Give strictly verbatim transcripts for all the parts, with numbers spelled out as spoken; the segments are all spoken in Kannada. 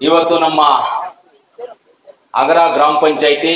ಇವತ್ತು ನಮ್ಮ ಅಗರ ಗ್ರಾಮ ಪಂಚಾಯಿತಿ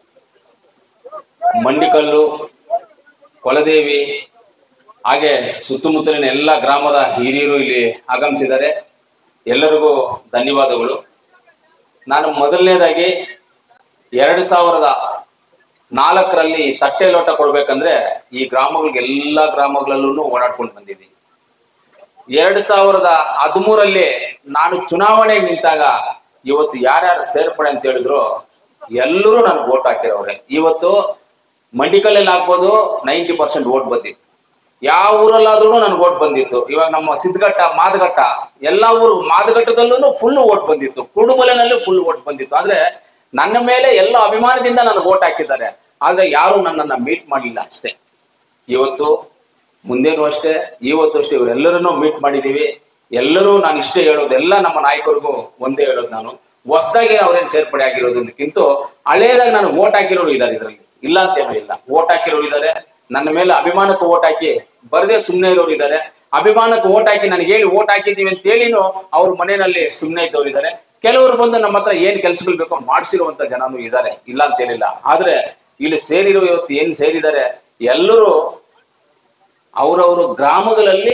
ಮಂಡಿಕಲ್ಲು ಕೊಲದೇವಿ ಹಾಗೆ ಸುತ್ತಮುತ್ತಲಿನ ಎಲ್ಲ ಗ್ರಾಮದ ಹಿರಿಯರು ಇಲ್ಲಿ ಆಗಮಿಸಿದ್ದಾರೆ. ಎಲ್ಲರಿಗೂ ಧನ್ಯವಾದಗಳು. ನಾನು ಮೊದಲನೇದಾಗಿ ಎರಡು ಸಾವಿರದ ನಾಲ್ಕರಲ್ಲಿ ತಟ್ಟೆ ಲೋಟ ಕೊಡ್ಬೇಕಂದ್ರೆ ಈ ಗ್ರಾಮಗಳಿಗೆ ಎಲ್ಲ ಗ್ರಾಮಗಳಲ್ಲೂ ಓಡಾಡ್ಕೊಂಡು ಬಂದಿದ್ದೀನಿ. ಎರಡು ಸಾವಿರದ ಹದಿಮೂರಲ್ಲಿ ನಾನು ಚುನಾವಣೆಗೆ ನಿಂತಾಗ ಇವತ್ತು ಯಾರ್ಯಾರು ಸೇರ್ಪಡೆ ಅಂತ ಹೇಳಿದ್ರು ಎಲ್ಲರೂ ನನಗೆ ಓಟ್ ಹಾಕಿರೋರೆ. ಇವತ್ತು ಮಂಡಿಕಲ್ಲಲ್ಲಿ ಆಗ್ಬೋದು ನೈಂಟಿ ಪರ್ಸೆಂಟ್ ಓಟ್ ಬಂದಿತ್ತು. ಯಾವ ಊರಲ್ಲಾದ್ರೂ ನನ್ಗೆ ಓಟ್ ಬಂದಿತ್ತು. ಇವಾಗ ನಮ್ಮ ಸಿದ್ಧಘಟ್ಟ ಮಾದಘಟ್ಟ ಎಲ್ಲ ಊರು ಮಾದಘಟ್ಟದಲ್ಲೂ ಫುಲ್ ಓಟ್ ಬಂದಿತ್ತು, ಕುರುಡುಮಲೆನಲ್ಲೂ ಫುಲ್ ಓಟ್ ಬಂದಿತ್ತು. ಆದ್ರೆ ನನ್ನ ಮೇಲೆ ಎಲ್ಲ ಅಭಿಮಾನದಿಂದ ನನಗೆ ಓಟ್ ಹಾಕಿದ್ದಾರೆ. ಆದ್ರೆ ಯಾರು ನನ್ನನ್ನ ಮೀಟ್ ಮಾಡಲಿಲ್ಲ ಅಷ್ಟೇ. ಇವತ್ತು ಮುಂದೇನು ಅಷ್ಟೇ, ಇವತ್ತು ಅಷ್ಟೇ ಇವರೆಲ್ಲರನ್ನೂ ಮೀಟ್ ಮಾಡಿದೀವಿ. ಎಲ್ಲರೂ ನಾನು ಇಷ್ಟೇ ಹೇಳೋದು, ಎಲ್ಲ ನಮ್ಮ ನಾಯಕರಿಗೂ ಒಂದೇ ಹೇಳೋದು, ನಾನು ಹೊಸದಾಗಿ ಅವ್ರೇನು ಸೇರ್ಪಡೆ ಆಗಿರೋದಕ್ಕಿಂತ ಹಳೇದಾಗಿ ನಾನು ಓಟ್ ಹಾಕಿರೋರು ಇದ್ದಾರೆ. ಇದರಲ್ಲಿ ಇಲ್ಲ ಅಂತೇನೂ ಇಲ್ಲ. ಓಟ್ ಹಾಕಿರೋರು ಇದ್ದಾರೆ, ನನ್ನ ಮೇಲೆ ಅಭಿಮಾನಕ್ಕೆ ಓಟ್ ಹಾಕಿ ಬರದೇ ಸುಮ್ಮನೆ ಇರೋರು ಇದ್ದಾರೆ. ಅಭಿಮಾನಕ್ಕೆ ಓಟ್ ಹಾಕಿ ನನಗೆ ಹೇಳಿ ಓಟ್ ಹಾಕಿದ್ದೀವಿ ಅಂತ ಹೇಳಿನೂ ಅವ್ರ ಮನೆಯಲ್ಲಿ ಸುಮ್ಮನೆ ಇದ್ದವ್ರು ಇದ್ದಾರೆ. ಕೆಲವರು ಬಂದು ನಮ್ಮ ಹತ್ರ ಏನ್ ಕೆಲ್ಸಗಳು ಬೇಕೋ ಮಾಡಿಸಿರುವಂತ ಜನನು ಇದ್ದಾರೆ, ಇಲ್ಲ ಅಂತೇನಿಲ್ಲ. ಆದ್ರೆ ಇಲ್ಲಿ ಸೇರಿರೋ ಇವತ್ತು ಏನ್ ಸೇರಿದ್ದಾರೆ ಎಲ್ಲರೂ ಅವರವರು ಗ್ರಾಮಗಳಲ್ಲಿ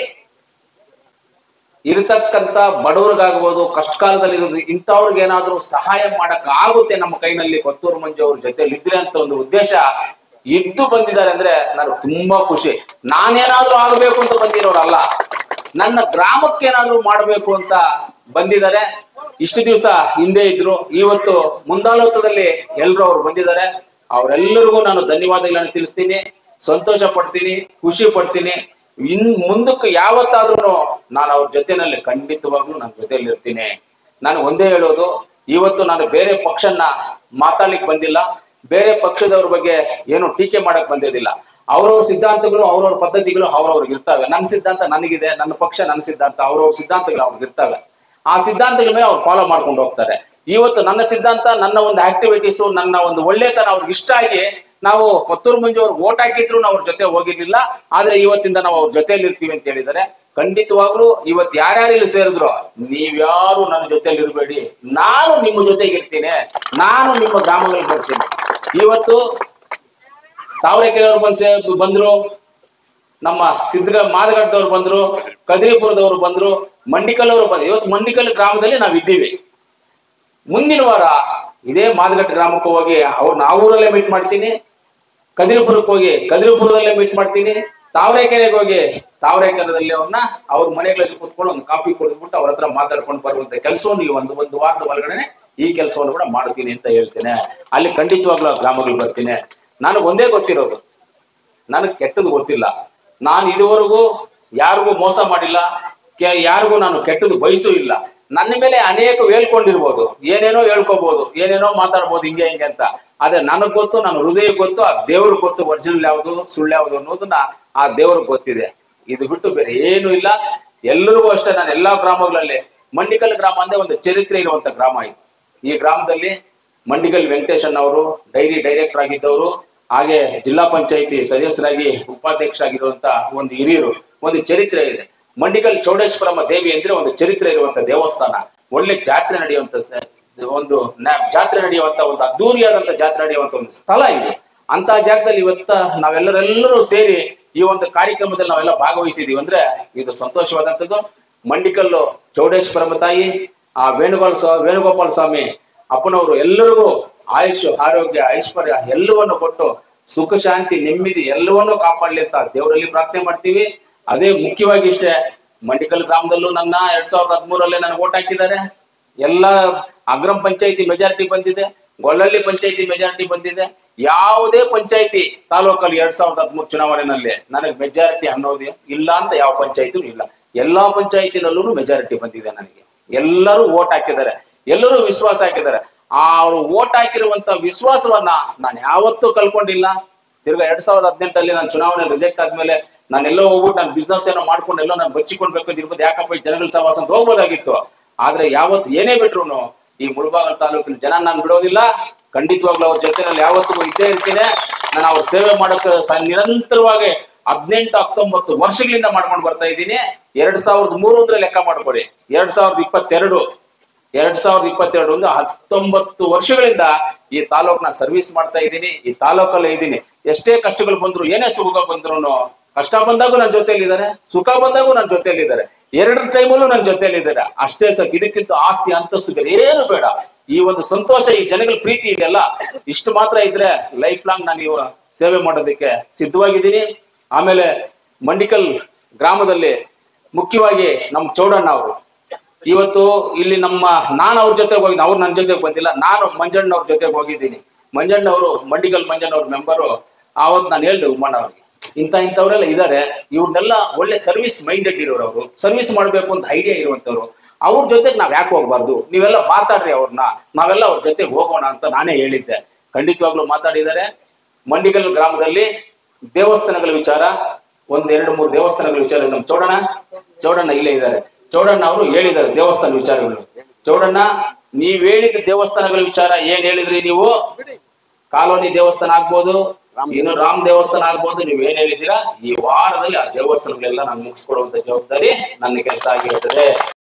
ಇರತಕ್ಕಂತ ಬಡವರಿಗಾಗ್ಬೋದು, ಕಷ್ಟ ಕಾಲದಲ್ಲಿ ಇರೋದು ಇಂಥವ್ರಿಗೆ ಏನಾದ್ರೂ ಸಹಾಯ ಮಾಡಕ್ ಆಗುತ್ತೆ ನಮ್ಮ ಕೈನಲ್ಲಿ ಕೊತ್ತೂರು ಮಂಜು ಅವ್ರ ಜೊತೆಲಿ ಇದ್ರೆ ಅಂತ ಒಂದು ಉದ್ದೇಶ ಇದ್ದು ಬಂದಿದ್ದಾರೆ ಅಂದ್ರೆ ನನಗೆ ತುಂಬಾ ಖುಷಿ. ನಾನೇನಾದ್ರೂ ಆಗ್ಬೇಕು ಅಂತ ಬಂದಿರೋರಲ್ಲ, ನನ್ನ ಗ್ರಾಮಕ್ಕೆ ಏನಾದ್ರೂ ಮಾಡ್ಬೇಕು ಅಂತ ಬಂದಿದ್ದಾರೆ. ಇಷ್ಟು ದಿವಸ ಹಿಂದೆ ಇದ್ರು, ಇವತ್ತು ಮುಂದಾಲೋಟದಲ್ಲಿ ಎಲ್ರು ಅವ್ರು ಬಂದಿದ್ದಾರೆ. ಅವರೆಲ್ಲರಿಗೂ ನಾನು ಧನ್ಯವಾದಗಳನ್ನು ತಿಳಿಸ್ತೀನಿ, ಸಂತೋಷ ಪಡ್ತೀನಿ, ಖುಷಿ ಪಡ್ತೀನಿ. ಇನ್ ಮುಂದಕ್ಕೆ ಯಾವತ್ತಾದ್ರೂ ನಾನು ಅವ್ರ ಜೊತೆನಲ್ಲಿ ಖಂಡಿತವಾಗ್ಲೂ ನನ್ನ ಜೊತೆಯಲ್ಲಿ ಇರ್ತೀನಿ. ನಾನು ಒಂದೇ ಹೇಳೋದು, ಇವತ್ತು ನಾನು ಬೇರೆ ಪಕ್ಷನ ಮಾತಾಡ್ಲಿಕ್ಕೆ ಬಂದಿಲ್ಲ, ಬೇರೆ ಪಕ್ಷದವ್ರ ಬಗ್ಗೆ ಏನು ಟೀಕೆ ಮಾಡಕ್ ಬಂದಿದ್ದಿಲ್ಲ. ಅವ್ರವ್ರ ಸಿದ್ಧಾಂತಗಳು ಅವ್ರವ್ರ ಪದ್ಧತಿಗಳು ಅವ್ರವ್ರಿಗೆ ಇರ್ತವೆ. ನನ್ನ ಸಿದ್ಧಾಂತ ನನಗಿದೆ, ನನ್ನ ಪಕ್ಷ ನನ್ನ ಸಿದ್ಧಾಂತ, ಅವ್ರವ್ರ ಸಿದ್ಧಾಂತಗಳು ಅವ್ರಿಗೆ ಇರ್ತವೆ. ಆ ಸಿದ್ಧಾಂತಗಳ ಮೇಲೆ ಅವ್ರು ಫಾಲೋ ಮಾಡ್ಕೊಂಡು ಹೋಗ್ತಾರೆ. ಇವತ್ತು ನನ್ನ ಸಿದ್ಧಾಂತ, ನನ್ನ ಒಂದು ಆಕ್ಟಿವಿಟೀಸು, ನನ್ನ ಒಂದು ಒಳ್ಳೆತನ ಅವ್ರಿಗೆ ಇಷ್ಟ ಆಗಿ ನಾವು ಕೊತ್ತೂರು ಮಂಜು ಅವ್ರಿಗೆ ಓಟ್ ಹಾಕಿದ್ರು ಅವ್ರ ಜೊತೆ ಹೋಗಿರ್ಲಿಲ್ಲ. ಆದ್ರೆ ಇವತ್ತಿಂದ ನಾವು ಅವ್ರ ಜೊತೆಯಲ್ಲಿ ಇರ್ತೀವಿ ಅಂತ ಹೇಳಿದ್ದಾರೆ. ಖಂಡಿತವಾಗ್ಲೂ ಇವತ್ತು ಯಾರ್ಯಾರು ಇಲ್ಲಿ ಸೇರಿದ್ರು ನೀವ್ಯಾರು ನನ್ನ ಜೊತೆಯಲ್ಲಿ ಇರಬೇಡಿ, ನಾನು ನಿಮ್ಮ ಜೊತೆಗೆ ಇರ್ತೀನಿ, ನಾನು ನಿಮ್ಮ ಗ್ರಾಮಗಳಿಗೆ ಬರ್ತೀನಿ. ಇವತ್ತು ತಾವರೆಕೆರೆಯವ್ರು ಬಂದ್ ಬಂದ್ರು, ನಮ್ಮ ಸಿದ್ಧ ಮಾದಗಟ್ಟದವ್ರು ಬಂದ್ರು, ಕದಿರಿಪುರದವ್ರು ಬಂದ್ರು, ಮಂಡಿಕಲ್ ಅವರು ಬಂದ್ರು. ಇವತ್ತು ಮಂಡಿಕಲ್ ಗ್ರಾಮದಲ್ಲಿ ನಾವ್ ಇದ್ದೀವಿ. ಮುಂದಿನ ವಾರ ಇದೇ ಮಾದಗಟ್ಟ ಗ್ರಾಮಕ್ಕೆ ಹೋಗಿ ಅವ್ರು ನಾವು ಊರಲ್ಲೇ ಮೀಟ್ ಮಾಡ್ತೀನಿ, ಕದಿರಿಪುರಕ್ಕೆ ಹೋಗಿ ಕದಿರಿಪುರದಲ್ಲೇ ಮೀಟ್ ಮಾಡ್ತೀನಿ, ತಾವರೆಕೆರೆಗೆ ಹೋಗಿ ತಾವರೆಕೆರೆದಲ್ಲಿ ಅವ್ರನ್ನ ಅವ್ರ ಮನೆಗಳಲ್ಲಿ ಕೂತ್ಕೊಂಡು ಒಂದು ಕಾಫಿ ಕುಡಿದ್ಬಿಟ್ಟು ಅವ್ರ ಹತ್ರ ಮಾತಾಡ್ಕೊಂಡು ಬರುವಂತ ಕೆಲಸವನ್ನು ಈ ಒಂದು ಒಂದು ವಾರದ ಒಳಗಡೆ ಈ ಕೆಲಸವನ್ನು ಕೂಡ ಮಾಡ್ತೀನಿ ಅಂತ ಹೇಳ್ತೇನೆ. ಅಲ್ಲಿ ಖಂಡಿತವಾಗ್ಲೂ ಆ ಗ್ರಾಮಗಳು ಬರ್ತೀನಿ. ನನಗೆ ಒಂದೇ ಗೊತ್ತಿರೋದು, ನನಗೆ ಕೆಟ್ಟದ್ದು ಗೊತ್ತಿಲ್ಲ. ನಾನು ಇದುವರೆಗೂ ಯಾರಿಗೂ ಮೋಸ ಮಾಡಿಲ್ಲ, ಯಾರಿಗೂ ನಾನು ಕೆಟ್ಟದ್ದು ಬಯಸೂ ಇಲ್ಲ. ನನ್ನ ಮೇಲೆ ಅನೇಕ ಹೇಳ್ಕೊಂಡಿರ್ಬೋದು, ಏನೇನೋ ಹೇಳ್ಕೋಬಹುದು, ಏನೇನೋ ಮಾತಾಡ್ಬೋದು ಹಿಂಗೆ ಹಿಂಗೆ ಅಂತ. ಆದ್ರೆ ನನಗ್ ಗೊತ್ತು, ನನ್ನ ಹೃದಯ ಗೊತ್ತು, ಆ ದೇವ್ರಿಗೆ ಗೊತ್ತು ಒರಿಜಿನಲ್ ಯಾವುದು ಸುಳ್ಳು ಯಾವುದು ಅನ್ನೋದನ್ನ ಆ ದೇವ್ರಿಗೆ ಗೊತ್ತಿದೆ. ಇದು ಬಿಟ್ಟು ಬೇರೆ ಏನು ಇಲ್ಲ. ಎಲ್ಲರಿಗೂ ಅಷ್ಟೇ, ನಾನು ಎಲ್ಲಾ ಗ್ರಾಮಗಳಲ್ಲಿ, ಮಂಡಿಕಲ್ ಗ್ರಾಮ ಅಂದ್ರೆ ಒಂದು ಚರಿತ್ರೆ ಇರುವಂತ ಗ್ರಾಮ ಇದು. ಈ ಗ್ರಾಮದಲ್ಲಿ ಮಂಡಿಕಲ್ ವೆಂಕಟೇಶನ್ ಅವರು ಡೈರಿ ಡೈರೆಕ್ಟರ್ ಆಗಿದ್ದವರು, ಹಾಗೆ ಜಿಲ್ಲಾ ಪಂಚಾಯಿತಿ ಸದಸ್ಯರಾಗಿ ಉಪಾಧ್ಯಕ್ಷರಾಗಿರುವಂತ ಒಂದು ಹಿರಿಯರು. ಒಂದು ಚರಿತ್ರೆ ಇದೆ. ಮಂಡಿಕಲ್ ಚೌಡೇಶ್ವರಮ್ಮ ದೇವಿ ಅಂದ್ರೆ ಒಂದು ಚರಿತ್ರೆ ಇರುವಂತ ದೇವಸ್ಥಾನ, ಒಳ್ಳೆ ಜಾತ್ರೆ ನಡೆಯುವಂತ ಒಂದು ಜಾತ್ರೆ ನಡೆಯುವಂತ ಒಂದು ಅದ್ದೂರಿಯಾದಂತ ಜಾತ್ರೆ ನಡೆಯುವಂತ ಒಂದು ಸ್ಥಳ ಇದು. ಅಂತ ಜಾಗದಲ್ಲಿ ಇವತ್ತ ನಾವೆಲ್ಲರೆಲ್ಲರೂ ಸೇರಿ ಈ ಒಂದು ಕಾರ್ಯಕ್ರಮದಲ್ಲಿ ನಾವೆಲ್ಲ ಭಾಗವಹಿಸಿದೀವಿ ಅಂದ್ರೆ ಇದು ಸಂತೋಷವಾದಂಥದ್ದು. ಮಂಡಿಕಲ್ಲು ಚೌಡೇಶ್ವರಮ್ಮ ತಾಯಿ, ಆ ವೇಣುಗೋಪಾಲ ಸ್ವಾಮಿ ವೇಣುಗೋಪಾಲ ಸ್ವಾಮಿ ಅಪ್ಪನವರು ಎಲ್ಲರಿಗೂ ಆಯುಷ್, ಆರೋಗ್ಯ, ಐಶ್ವರ್ಯ ಎಲ್ಲವನ್ನು ಕೊಟ್ಟು ಸುಖ ಶಾಂತಿ ನೆಮ್ಮದಿ ಎಲ್ಲವನ್ನೂ ಕಾಪಾಡಲಿ ಅಂತ ದೇವರಲ್ಲಿ ಪ್ರಾರ್ಥನೆ ಮಾಡ್ತೀವಿ. ಅದೇ ಮುಖ್ಯವಾಗಿ ಇಷ್ಟೇ, ಮಂಡಿಕಲ್ ಗ್ರಾಮದಲ್ಲೂ ನನ್ನ ಎರಡ್ ಸಾವಿರದ ಹದಿಮೂರಲ್ಲೇ ನನಗೆ ಓಟ್ ಹಾಕಿದ್ದಾರೆ. ಎಲ್ಲ ಅಗ್ರಂ ಪಂಚಾಯತಿ ಮೆಜಾರಿಟಿ ಬಂದಿದೆ, ಗೊಳ್ಳಳ್ಳಿ ಪಂಚಾಯತಿ ಮೆಜಾರಿಟಿ ಬಂದಿದೆ. ಯಾವುದೇ ಪಂಚಾಯತಿ ತಾಲೂಕಲ್ಲಿ ಎರಡ್ ಸಾವಿರದ ಹದಿಮೂರು ಚುನಾವಣೆಯಲ್ಲಿ ನನಗೆ ಮೆಜಾರಿಟಿ ಅನ್ನೋದು ಇಲ್ಲ ಅಂತ ಯಾವ ಪಂಚಾಯತಿನೂ ಇಲ್ಲ. ಎಲ್ಲಾ ಪಂಚಾಯತಿನಲ್ಲೂ ಮೆಜಾರಿಟಿ ಬಂದಿದೆ ನನಗೆ. ಎಲ್ಲರೂ ಓಟ್ ಹಾಕಿದ್ದಾರೆ, ಎಲ್ಲರೂ ವಿಶ್ವಾಸ ಹಾಕಿದ್ದಾರೆ. ಆ ಅವರು ಓಟ್ ಹಾಕಿರುವಂತ ವಿಶ್ವಾಸವನ್ನ ನಾನು ಯಾವತ್ತೂ ಕಳ್ಕೊಂಡಿಲ್ಲ. ತಿರ್ಗಾ ಎರಡ್ ಸಾವಿರದ ಹದಿನೆಂಟಲ್ಲಿ ನಾನು ಚುನಾವಣೆ ರಿಜೆಕ್ಟ್ ಆದ್ಮೇಲೆ ನಾನೆಲ್ಲೋ ಹೋಗ್ಬಿಟ್ಟು ನಾನು ಬಿಸ್ನೆಸ್ ಏನೋ ಮಾಡ್ಕೊಂಡು ಎಲ್ಲೋ ನಾನು ಬಚ್ಚಿಕೊಂಡ್ಬೇಕು ಇರ್ಬೋದು, ಯಾಕಪ್ಪ ಈ ಜನಗಳ ಸಹವಾಸ ಅಂತ ಹೋಗ್ಬೋದಾಗಿತ್ತು. ಆದ್ರೆ ಯಾವತ್ತು ಏನೇ ಬಿಟ್ರು ಈ ಮುಳಬಾಗಿಲು ತಾಲೂಕಿನ ಜನ ನಾನು ಬಿಡೋದಿಲ್ಲ. ಖಂಡಿತವಾಗ್ಲೂ ಅವ್ರ ಜೊತೆನಲ್ಲಿ ಯಾವತ್ತಿಗೂ ಇದ್ದೇ ಇರ್ತೀನಿ. ನಾನು ಅವ್ರ ಸೇವೆ ಮಾಡಕ್ಕೆ ನಿರಂತರವಾಗಿ ಹದಿನೆಂಟು ಹತ್ತೊಂಬತ್ತು ವರ್ಷಗಳಿಂದ ಮಾಡ್ಕೊಂಡು ಬರ್ತಾ ಇದ್ದೀನಿ. ಎರಡ್ ಸಾವಿರದ ಮೂರು ಅಂದ್ರೆ ಲೆಕ್ಕ ಮಾಡ್ಕೊಡಿ, ಎರಡ್ ಸಾವಿರದ ಇಪ್ಪತ್ತೆರಡು ಎರಡ್ ಸಾವಿರದ ಇಪ್ಪತ್ತೆರಡರಿಂದ ಹತ್ತೊಂಬತ್ತು ವರ್ಷಗಳಿಂದ ಈ ತಾಲೂಕ್ನ ಸರ್ವಿಸ್ ಮಾಡ್ತಾ ಇದ್ದೀನಿ, ಈ ತಾಲೂಕಲ್ಲೇ ಇದ್ದೀನಿ. ಎಷ್ಟೇ ಕಷ್ಟಗಳು ಬಂದ್ರು, ಏನೇ ಸುಖ ಬಂದ್ರು, ಕಷ್ಟ ಬಂದಾಗೂ ನನ್ನ ಜೊತೆಲಿ ಇದ್ದಾರೆ, ಸುಖ ಬಂದಾಗೂ ನನ್ನ ಜೊತೆಲಿ ಇದ್ದಾರೆ, ಎರಡು ಟೈಮಲ್ಲೂ ನನ್ನ ಜೊತೆಲಿ ಇದ್ದಾರೆ. ಅಷ್ಟೇ ಸಾಕು. ಇದಕ್ಕಿಂತ ಆಸ್ತಿ ಅಂತಸ್ತು ಏನು ಬೇಡ. ಈ ಒಂದು ಸಂತೋಷ, ಈ ಜನಗಳ ಪ್ರೀತಿ ಇದೆಯಲ್ಲ, ಇಷ್ಟು ಮಾತ್ರ ಇದ್ರೆ ಲೈಫ್ ಲಾಂಗ್ ನಾನು ಇವ ಸೇವೆ ಮಾಡೋದಕ್ಕೆ ಸಿದ್ಧವಾಗಿದ್ದೀನಿ. ಆಮೇಲೆ ಮಂಡಿಕಲ್ ಗ್ರಾಮದಲ್ಲಿ ಮುಖ್ಯವಾಗಿ ನಮ್ಮ ಚೌಡಣ್ಣ ಅವರು ಇವತ್ತು ಇಲ್ಲಿ ನಮ್ಮ ನಾನು ಅವ್ರ ಜೊತೆಗೆ ಹೋಗಿದ್ದೀನಿ, ಅವ್ರು ನನ್ನ ಜೊತೆಗೆ ಬಂದಿಲ್ಲ, ನಾನು ಮಂಜಣ್ಣ ಅವ್ರ ಜೊತೆಗೆ ಹೋಗಿದ್ದೀನಿ. ಮಂಜಣ್ಣ ಅವರು ಮಂಡಿಕಲ್ ಮಂಜಣ್ಣ ಅವ್ರ ಮೆಂಬರು. ಆವತ್ತು ನಾನು ಹೇಳ್ದೆ ಉಮ್ಮಣ್ಣ ಅವ್ರಿಗೆ, ಇಂಥ ಇಂಥವ್ರೆಲ್ಲ ಇದ್ದಾರೆ, ಇವ್ರನ್ನೆಲ್ಲ ಒಳ್ಳೆ ಸರ್ವಿಸ್ ಮೈಂಡೆಡ್ ಇರೋರು, ಅವರು ಸರ್ವಿಸ್ ಮಾಡ್ಬೇಕು ಅಂತ ಐಡಿಯಾ ಇರುವಂತವ್ರು, ಅವ್ರ ಜೊತೆಗೆ ನಾವ್ ಯಾಕೆ ಹೋಗ್ಬಾರ್ದು, ನೀವೆಲ್ಲ ಮಾತಾಡ್ರಿ ಅವ್ರನ್ನ, ನಾವೆಲ್ಲ ಅವ್ರ ಜೊತೆಗೆ ಹೋಗೋಣ ಅಂತ ನಾನೇ ಹೇಳಿದ್ದೆ. ಖಂಡಿತವಾಗ್ಲೂ ಮಾತಾಡಿದ್ದಾರೆ. ಮಂಡಿಕಲ್ ಗ್ರಾಮದಲ್ಲಿ ದೇವಸ್ಥಾನಗಳ ವಿಚಾರ, ಒಂದ್ ಎರಡು ಮೂರು ದೇವಸ್ಥಾನಗಳ ವಿಚಾರ ನಮ್ಮ ಚೌಡಣ್ಣ ಚೌಡಣ್ಣ ಇಲ್ಲೇ ಇದ್ದಾರೆ. ಚೌಡಣ್ಣ ಅವರು ಹೇಳಿದ್ದಾರೆ ದೇವಸ್ಥಾನ ವಿಚಾರಗಳು. ಚೌಡಣ್ಣ, ನೀವ್ ಹೇಳಿದ ದೇವಸ್ಥಾನಗಳ ವಿಚಾರ ಏನ್ ಹೇಳಿದ್ರಿ ನೀವು, ಕಾಲೋನಿ ದೇವಸ್ಥಾನ ಆಗ್ಬೋದು, ಇನ್ನು ರಾಮ್ ದೇವಸ್ಥಾನ ಆಗ್ಬೋದು, ನೀವ್ ಏನ್ ಹೇಳಿದ್ದೀರಾ, ಈ ವಾರದಲ್ಲಿ ಆ ದೇವಸ್ಥಾನಗಳೆಲ್ಲ ನಾನು ಮುಗಿಸ್ಕೊಡುವಂತ ಜವಾಬ್ದಾರಿ ನನ್ನ ಕೆಲಸ ಆಗಿರುತ್ತದೆ.